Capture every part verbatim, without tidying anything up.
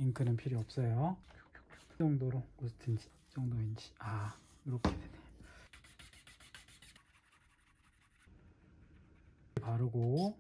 잉크는 필요 없어요. 이 정도로 어떻든지 이 정도인지. 아, 이렇게 되네. 바르고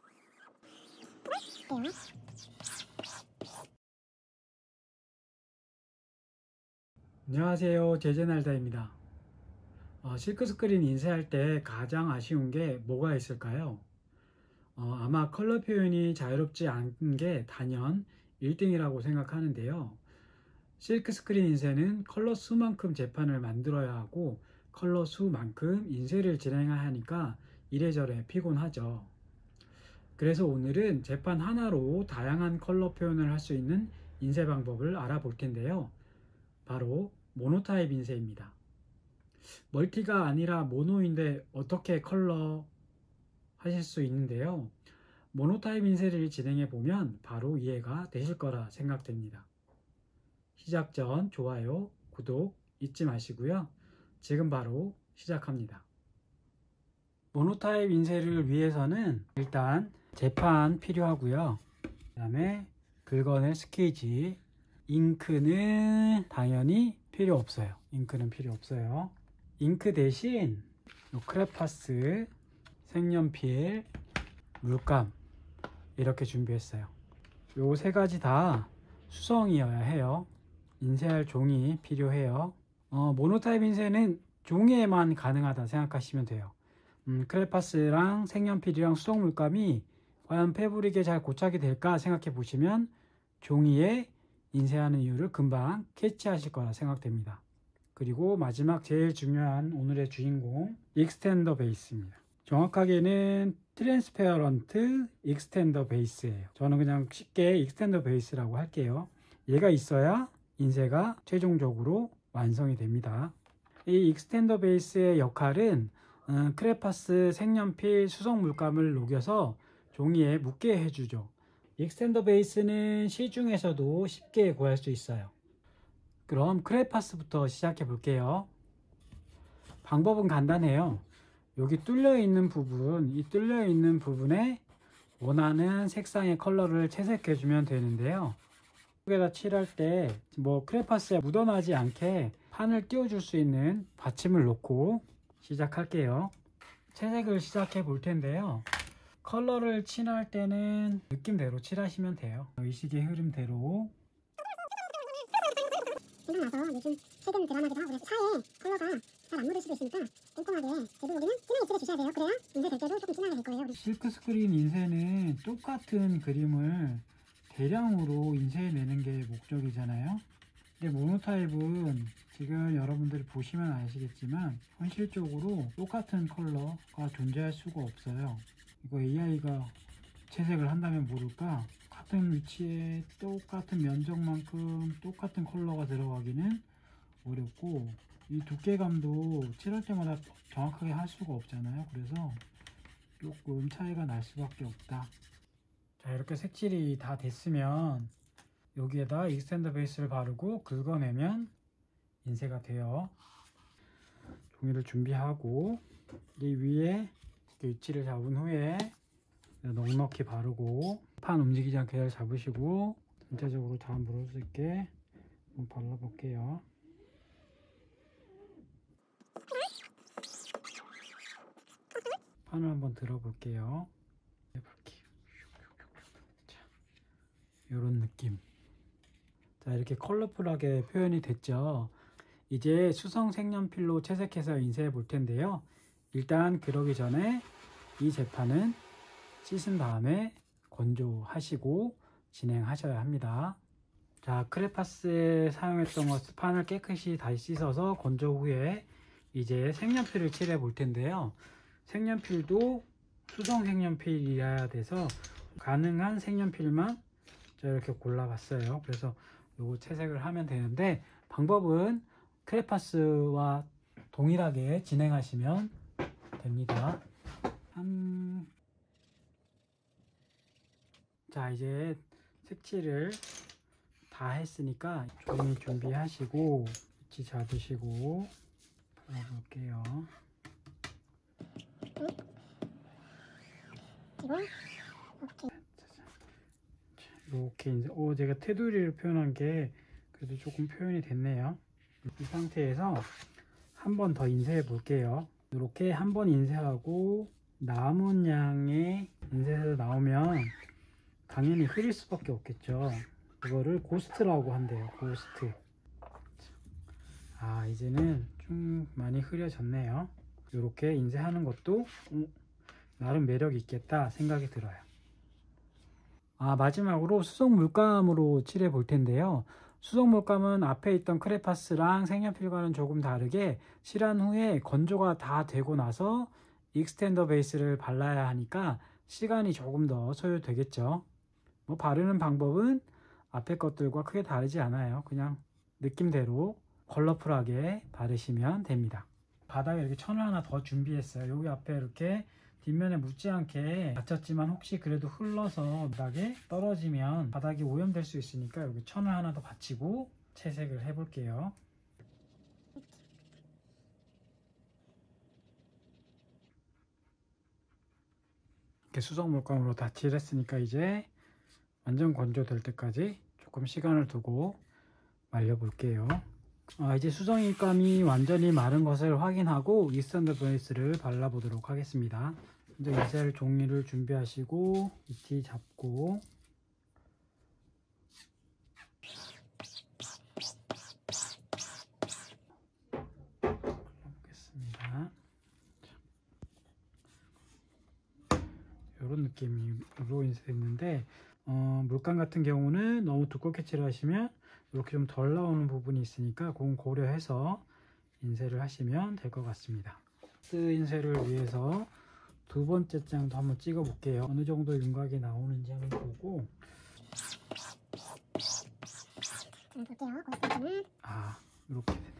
안녕하세요, 제재날다입니다. 어, 실크스크린 인쇄할 때 가장 아쉬운 게 뭐가 있을까요? 어, 아마 컬러 표현이 자유롭지 않은 게 단연 일 등이라고 생각하는데요. 실크스크린 인쇄는 컬러 수만큼 재판을 만들어야 하고 컬러 수만큼 인쇄를 진행해야 하니까 이래저래 피곤하죠. 그래서 오늘은 재판 하나로 다양한 컬러 표현을 할 수 있는 인쇄 방법을 알아볼 텐데요. 바로 모노타입 인쇄입니다. 멀티가 아니라 모노인데 어떻게 컬러 하실 수 있는데요. 모노타입 인쇄를 진행해 보면 바로 이해가 되실 거라 생각됩니다. 시작 전 좋아요, 구독 잊지 마시고요. 지금 바로 시작합니다. 모노타입 인쇄를 위해서는 일단 재판 필요하고요. 그 다음에 긁어낼 스케이지, 잉크는 당연히 필요 없어요. 잉크는 필요 없어요. 잉크 대신 크레파스, 색연필, 물감 이렇게 준비했어요. 요 세 가지 다 수성이어야 해요. 인쇄할 종이 필요해요. 어, 모노타입 인쇄는 종이에만 가능하다 생각하시면 돼요. 음, 크레파스랑 색연필이랑 수성 물감이 과연 패브릭에 잘 고착이 될까 생각해 보시면 종이에 인쇄하는 이유를 금방 캐치하실 거라 생각됩니다. 그리고 마지막 제일 중요한 오늘의 주인공 익스텐더 베이스입니다. 정확하게는 트랜스페어런트 익스텐더 베이스예요. 저는 그냥 쉽게 익스텐더 베이스라고 할게요. 얘가 있어야 인쇄가 최종적으로 완성이 됩니다. 이 익스텐더 베이스의 역할은 음, 크레파스, 색연필, 수성 물감을 녹여서 종이에 묻게 해주죠. 익스텐더 베이스는 시중에서도 쉽게 구할 수 있어요. 그럼 크레파스부터 시작해 볼게요. 방법은 간단해요. 여기 뚫려 있는 부분, 이 뚫려 있는 부분에 원하는 색상의 컬러를 채색해 주면 되는데요. 여기다 칠할 때 뭐 크레파스에 묻어나지 않게 판을 띄워줄 수 있는 받침을 놓고 시작할게요. 채색을 시작해 볼 텐데요. 컬러를 칠할 때는 느낌대로 칠하시면 돼요. 의식의 흐름대로. 생각나서 요즘 최근 드라마기도 하고 그래서 차에 컬러가 잘 안 묻을 수도 있으니까 꼼꼼하게 대부분 여기는 진하게 칠해주셔야 돼요. 그래야 인쇄될 때도 조금 진하게 될 거예요. 실크스크린 인쇄는 똑같은 그림을 대량으로 인쇄해내는 게 목적이잖아요. 근데 모노타입은 지금 여러분들이 보시면 아시겠지만 현실적으로 똑같은 컬러가 존재할 수가 없어요. 이거 에이아이가 채색을 한다면 모를까? 같은 위치에 똑같은 면적만큼 똑같은 컬러가 들어가기는 어렵고 이 두께감도 칠할 때마다 정확하게 할 수가 없잖아요. 그래서 조금 차이가 날 수밖에 없다. 자, 이렇게 색칠이 다 됐으면 여기에다 익스텐더 베이스를 바르고 긁어내면 인쇄가 돼요. 종이를 준비하고 이 위에 위치를 잡은 후에 넉넉히 바르고 판 움직이지 않게 잘 잡으시고 전체적으로 잘 물을 수 있게 한번 발라볼게요. 판을 한번 들어볼게요. 해볼게요. 자, 이런 느낌. 자, 이렇게 컬러풀하게 표현이 됐죠. 이제 수성 색연필로 채색해서 인쇄해 볼 텐데요. 일단 그러기 전에 이 재판은 씻은 다음에 건조하시고 진행하셔야 합니다. 자, 크레파스에 사용했던 것 판을 깨끗이 다시 씻어서 건조 후에 이제 색연필을 칠해 볼 텐데요. 색연필도 수성 색연필이어야 돼서 가능한 색연필만 이렇게 골라봤어요. 그래서 요거 채색을 하면 되는데 방법은 크레파스와 동일하게 진행하시면 됩니다. 한... 자, 이제 색칠을 다 했으니까 종이 준비하시고 위치 잡으시고 발라볼게요. 이렇게 이제 오 제가 테두리를 표현한 게 그래도 조금 표현이 됐네요. 이 상태에서 한 번 더 인쇄해 볼게요. 이렇게 한 번 인쇄하고 남은 양의 인쇄에서 나오면 당연히 흐릴 수밖에 없겠죠. 그거를 고스트라고 한대요. 고스트. 아, 이제는 좀 많이 흐려졌네요. 이렇게 인쇄하는 것도 나름 매력 있겠다 생각이 들어요. 아, 마지막으로 수성 물감으로 칠해 볼 텐데요. 수성 물감은 앞에 있던 크레파스랑 색연필과는 조금 다르게 칠한 후에 건조가 다 되고 나서 익스텐더 베이스를 발라야 하니까 시간이 조금 더 소요되겠죠. 뭐 바르는 방법은 앞에 것들과 크게 다르지 않아요. 그냥 느낌대로 컬러풀하게 바르시면 됩니다. 바닥에 이렇게 천을 하나 더 준비했어요. 여기 앞에 이렇게 뒷면에 묻지 않게 받쳤지만 혹시 그래도 흘러서 바닥에 떨어지면 바닥이 오염될 수 있으니까 여기 천을 하나 더 받치고 채색을 해 볼게요. 이렇게 수성 물감으로 다 칠했으니까 이제 완전 건조될 때까지 조금 시간을 두고 말려 볼게요. 아, 이제 수성 물감이 완전히 마른 것을 확인하고 익스텐더 베이스를 발라 보도록 하겠습니다. 먼저 인쇄할 종이를 준비하시고 이티 잡고 보겠습니다. 이런 느낌으로 인쇄했는데 어, 물감 같은 경우는 너무 두껍게 칠하시면 이렇게 좀 덜 나오는 부분이 있으니까 그건 고려해서 인쇄를 하시면 될 것 같습니다. 스 인쇄를 위해서 두 번째 장도 한번 찍어 볼게요. 어느 정도 윤곽이 나오는지 한번 보고 아, 이렇게 되네.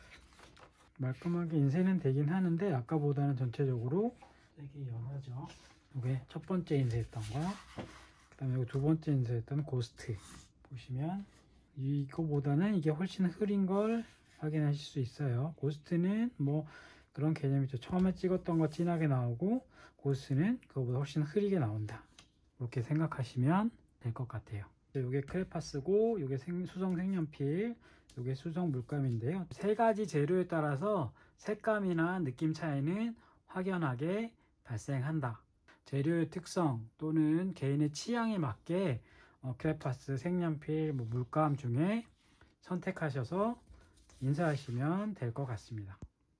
말끔하게 인쇄는 되긴 하는데 아까보다는 전체적으로 되게 연하죠. 이게 첫 번째 인쇄했던 거, 그 다음에 두 번째 인쇄했던 고스트 보시면 이거보다는 이게 훨씬 흐린 걸 확인하실 수 있어요. 고스트는 뭐 그런 개념이죠. 처음에 찍었던 거 진하게 나오고 고스트는 그거보다 훨씬 흐리게 나온다. 이렇게 생각하시면 될 것 같아요. 이게 크레파스고 이게 수성 색연필, 이게 수성 물감인데요. 세 가지 재료에 따라서 색감이나 느낌 차이는 확연하게 발생한다. 재료의 특성 또는 개인의 취향에 맞게 어, 크레파스, 색연필, 뭐 물감 중에 선택하셔서 인쇄하시면 될 것 같습니다.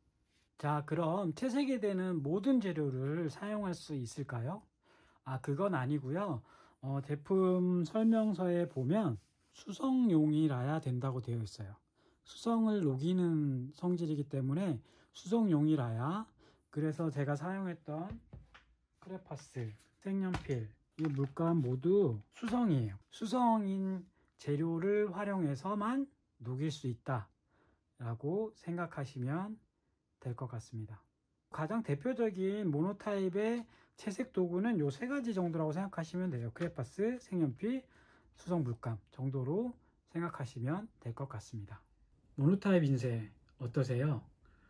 자, 그럼 채색이 되는 모든 재료를 사용할 수 있을까요? 아, 그건 아니고요. 어, 제품 설명서에 보면 수성용이라야 된다고 되어 있어요. 수성을 녹이는 성질이기 때문에 수성용이라야. 그래서 제가 사용했던 크레파스, 색연필, 이 물감 모두 수성이에요. 수성인 재료를 활용해서만 녹일 수 있다 라고 생각하시면 될 것 같습니다. 가장 대표적인 모노타입의 채색 도구는 이 세 가지 정도라고 생각하시면 돼요. 크레파스, 색연필, 수성 물감 정도로 생각하시면 될 것 같습니다. 모노타입 인쇄 어떠세요?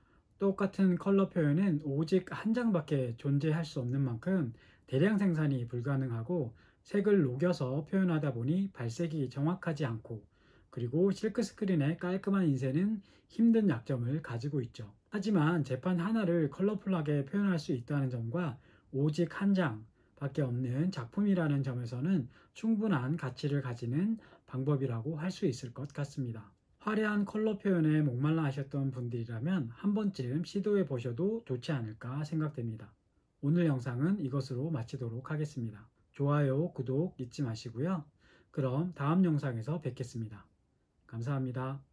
똑같은 컬러 표현은 오직 한 장밖에 존재할 수 없는 만큼 대량 생산이 불가능하고 색을 녹여서 표현하다 보니 발색이 정확하지 않고 그리고 실크 스크린의 깔끔한 인쇄는 힘든 약점을 가지고 있죠. 하지만 재판 하나를 컬러풀하게 표현할 수 있다는 점과 오직 한 장 밖에 없는 작품이라는 점에서는 충분한 가치를 가지는 방법이라고 할 수 있을 것 같습니다. 화려한 컬러 표현에 목말라 하셨던 분들이라면 한 번쯤 시도해 보셔도 좋지 않을까 생각됩니다. 오늘 영상은 이것으로 마치도록 하겠습니다. 좋아요, 구독 잊지 마시고요. 그럼 다음 영상에서 뵙겠습니다. 감사합니다.